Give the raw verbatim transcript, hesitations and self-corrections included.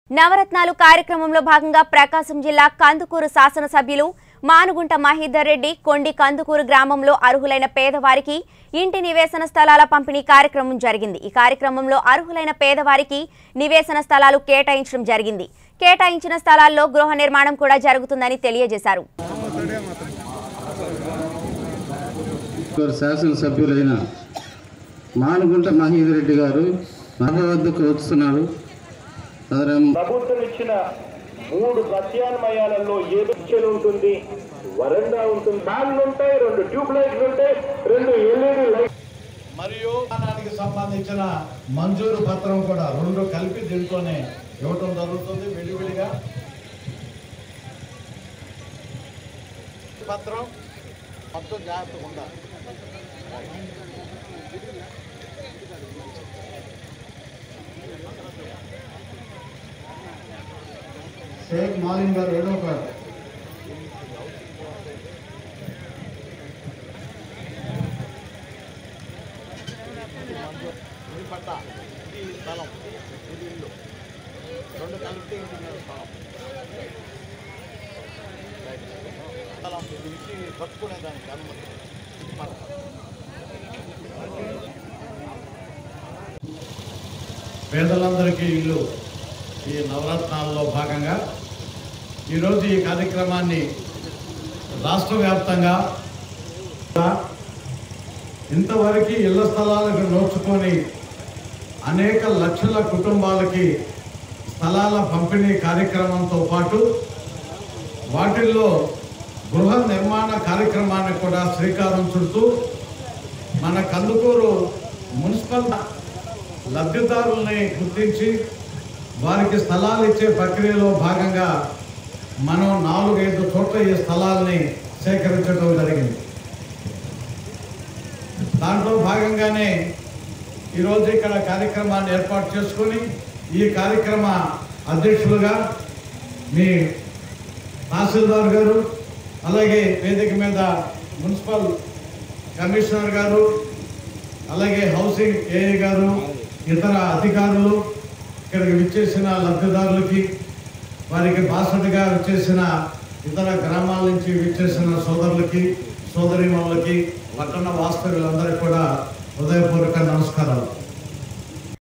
నవరత్నాలు కార్యక్రమంలో భాగంగా ప్రకాశం జిల్లా కందుకూరు శాసనసభ్యులు మానుగుంట మహేందర్ రెడ్డి కొండి కందుకూరు గ్రామంలో అర్హులైన పేదవారికి ఇంటి నివేశన స్థలాల పంపిణీ కార్యక్రమం జరిగింది। ఈ కార్యక్రమంలో అర్హులైన పేదవారికి నివేశన స్థలాలు కేటాయించడం జరిగింది। కేటాయించిన స్థలాల్లో గృహ నిర్మాణం కూడా జరుగుతుందని తెలియజేశారు। శాసనసభ్యులైన మానుగుంట మహేందర్ రెడ్డి గారు మన వద్దకు వస్తున్నారు। ప్రభుత్వం ఇచ్చిన మూడు ప్రత్యామ్నాయాలలో ఏదో చెలు ఉంటుంది, వరండా ఉంటుంది, ఫ్యాన్లు ఉంటాయి, రెండు ట్యూబ్ లైట్లు ఉంటాయి, రెండు ఎల్ఈడి లైట్ మరియు దానికి సంబంధించిన మంజూరు పత్రం కూడా రెండు కలిపి దీంట్లోనే ఇవ్వటం జరుగుతుంది। విడివిడిగా పత్రం మొత్తం జాగ్రత్తగా ఉండాలి। शेख मालिन गाరు ఏడో కాదు ఇది పట్ట ఇది స్థలం ఇది ఇల్లు రెండు కలిపి ఇంటి స్థలం స్థలం ఇది కట్టుకునే దానికి అనుమతి పేదలందరికీ ఇల్లు ఈ నవరత్నాల్లో భాగంగా ఈరోజు ఈ కార్యక్రమాన్ని రాష్ట్ర వ్యాప్తంగా ఇంతవరకు ఇళ్ల స్థలాలకు నోచుకొని అనేక లక్షల కుటుంబాలకి స్థలాల పంపిణీ కార్యక్రమంతో పాటు వాటిల్లో గృహ నిర్మాణ కార్యక్రమాన్ని కూడా శ్రీకారం చుడుతూ మన కందుకూరు మున్సిపల్ లబ్ధిదారుల్ని గుర్తించి వారికి స్థలాలు ఇచ్చే ప్రక్రియలో భాగంగా మనం నాలుగైదు చోట్ల ఈ స్థలాల్ని సేకరించడం జరిగింది। దాంట్లో భాగంగానే ఈరోజు ఇక్కడ కార్యక్రమాన్ని ఏర్పాటు చేసుకొని ఈ కార్యక్రమ అధ్యక్షులుగా మీ తహసీల్దార్ గారు, అలాగే వేదిక మీద మున్సిపల్ కమిషనర్ గారు, అలాగే హౌసింగ్ ఏఏ గారు, ఇతర అధికారులు, ఇక్కడికి విచ్చేసిన లబ్ధిదారులకి, వారికి బాసటగా విచ్చేసిన ఇతర గ్రామాల నుంచి విచ్చేసిన సోదరులకి సోదరీమణులకి పట్టణ వాస్తవ్యులందరికీ కూడా హృదయపూర్వక నమస్కారాలు।